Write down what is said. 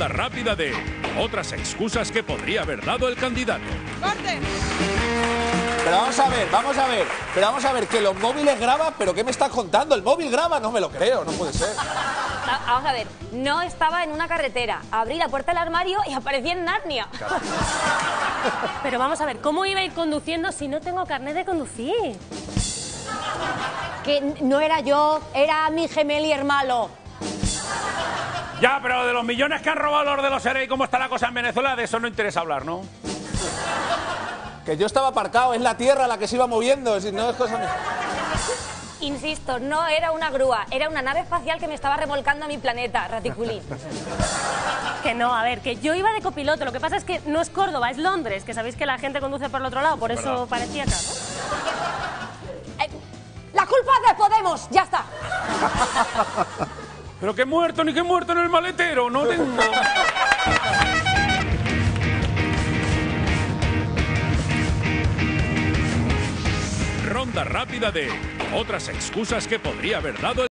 Ronda rápida de otras excusas que podría haber dado el candidato. ¡Corte! Pero vamos a ver, que los móviles graban, pero ¿qué me estás contando? ¿El móvil graba? No me lo creo, no puede ser. Vamos a ver, no estaba en una carretera. Abrí la puerta del armario y aparecí en Narnia. Pero vamos a ver, ¿cómo iba a ir conduciendo si no tengo carnet de conducir? Que no era yo, era mi gemelier malo. Ya, pero de los millones que han robado los de los ERE y cómo está la cosa en Venezuela, de eso no interesa hablar, ¿no? Que yo estaba aparcado, es la tierra la que se iba moviendo, si no es cosa mía. Insisto, no era una grúa, era una nave espacial que me estaba remolcando a mi planeta, Raticulín. Que no, a ver, que yo iba de copiloto. Lo que pasa es que no es Córdoba, es Londres, que sabéis que la gente conduce por el otro lado, por eso parecía acá, ¿no? La culpa es de Podemos, ya está. Pero que muerto, ni que muerto en el maletero, no tengo... Ronda rápida de otras excusas que podría haber dado el